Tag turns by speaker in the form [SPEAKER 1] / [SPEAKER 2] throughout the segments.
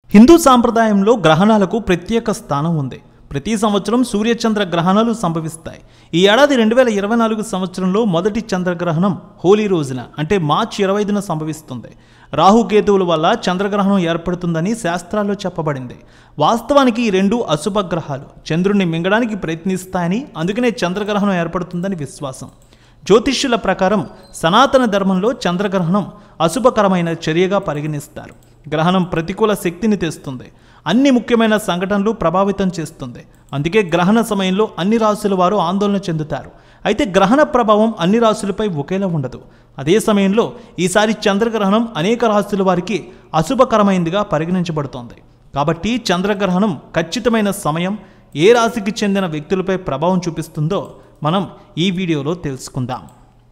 [SPEAKER 1] హిందూ సాంప్రదాయంలో గ్రహణాలకు ప్రత్యేక స్థానం ఉంది. ప్రతి సంవత్సరం సూర్యచంద్ర గ్రహణాలు సంభవిస్తాయి. ఈ ఏడాది 2024 సంవత్సరంలో మొదటి చంద్రగ్రహణం హోలీ రోజున అంటే మార్చి 25న సంభవిస్తుంది. రాహుకేతువుల వల్ల చంద్రగ్రహణం ఏర్పడుతుందని శాస్త్రాల్లో చెప్పబడింది. వాస్తవానికి ఈ రెండు అశుభ గ్రహాలు చంద్రుడిని మింగడానికి ప్రయత్నిస్తాయని, అందుకనే చంద్రగ్రహణం ఏర్పడుతుందని విశ్వాసం. జ్యోతిష్యుల ప్రకారం సనాతన ధర్మంలో చంద్రగ్రహణం అశుభకరమైన చర్యగా పరిగణిస్తారు. గ్రహణం ప్రతికూల శక్తిని తెస్తుంది, అన్ని ముఖ్యమైన సంఘటనలు ప్రభావితం చేస్తుంది. అందుకే గ్రహణ సమయంలో అన్ని రాశుల వారు ఆందోళన చెందుతారు. అయితే గ్రహణ ప్రభావం అన్ని రాశులపై ఒకేలా ఉండదు. అదే సమయంలో ఈసారి చంద్రగ్రహణం అనేక రాశుల వారికి అశుభకరమైనదిగా పరిగణించబడుతోంది. కాబట్టి చంద్రగ్రహణం ఖచ్చితమైన సమయం, ఏ రాశికి చెందిన వ్యక్తులపై ప్రభావం చూపిస్తుందో మనం ఈ వీడియోలో తెలుసుకుందాం.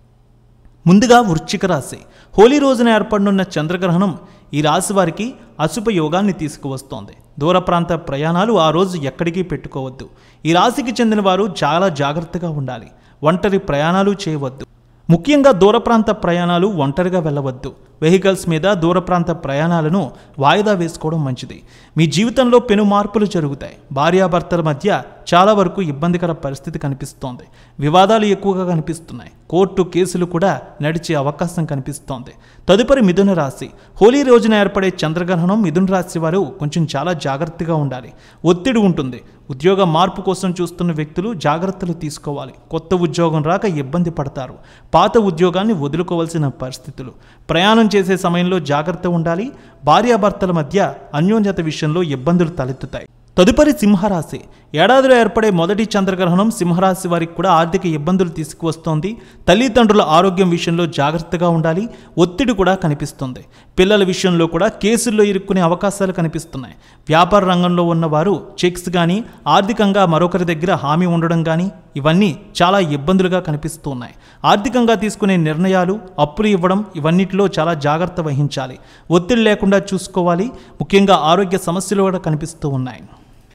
[SPEAKER 1] ముందుగా వృశ్చిక రాశి. హోలీ రోజున ఏర్పడనున్న చంద్రగ్రహణం ఈ రాశి వారికి అశుభ యోగాన్ని తీసుకువస్తోంది. దూర ప్రాంత ప్రయాణాలు ఆ రోజు ఎక్కడికి పెట్టుకోవద్దు. ఈ రాశికి చెందిన వారు చాలా జాగ్రత్తగా ఉండాలి. ఒంటరి ప్రయాణాలు చేయవద్దు. ముఖ్యంగా దూర ప్రాంత ప్రయాణాలు ఒంటరిగా వెళ్ళవద్దు. వెహికల్స్ మీద దూర ప్రాంత ప్రయాణాలను వాయిదా వేసుకోవడం మంచిది. మీ జీవితంలో పెను మార్పులు జరుగుతాయి. భార్యాభర్తల మధ్య చాలా వరకు ఇబ్బందికర పరిస్థితి కనిపిస్తోంది. వివాదాలు ఎక్కువగా కనిపిస్తున్నాయి. కోర్టు కేసులు కూడా నడిచే అవకాశం కనిపిస్తోంది. తదుపరి మిథున రాశి. హోలీ రోజున ఏర్పడే చంద్రగ్రహణం మిథున రాశి వారు కొంచెం చాలా జాగ్రత్తగా ఉండాలి. ఒత్తిడి ఉంటుంది. ఉద్యోగ మార్పు కోసం చూస్తున్న వ్యక్తులు జాగ్రత్తలు తీసుకోవాలి. కొత్త ఉద్యోగం రాక ఇబ్బంది పడతారు. పాత ఉద్యోగాన్ని వదులుకోవాల్సిన పరిస్థితులు. ప్రయాణం చేసే సమయంలో జాగ్రత్త ఉండాలి. భార్యాభర్తల మధ్య అన్యోన్యత విషయంలో ఇబ్బందులు తలెత్తుతాయి. తదుపరి సింహరాశి. ఏడాదిలో ఏర్పడే మొదటి చంద్రగ్రహణం సింహరాశి వారికి కూడా ఆర్థిక ఇబ్బందులు తీసుకువస్తోంది. తల్లిదండ్రుల ఆరోగ్యం విషయంలో జాగ్రత్తగా ఉండాలి. ఒత్తిడి కూడా కనిపిస్తుంది. పిల్లల విషయంలో కూడా కేసుల్లో ఇరుక్కునే అవకాశాలు కనిపిస్తున్నాయి. వ్యాపార రంగంలో ఉన్నవారు చెక్స్ కానీ, ఆర్థికంగా మరొకరి దగ్గర హామీ ఉండడం కానీ ఇవన్నీ చాలా ఇబ్బందులుగా కనిపిస్తున్నాయి. ఆర్థికంగా తీసుకునే నిర్ణయాలు, అప్పులు ఇవ్వడం ఇవన్నిటిలో చాలా జాగ్రత్త వహించాలి. ఒత్తిడి లేకుండా చూసుకోవాలి. ముఖ్యంగా ఆరోగ్య సమస్యలు కూడా కనిపిస్తూ ఉన్నాయి.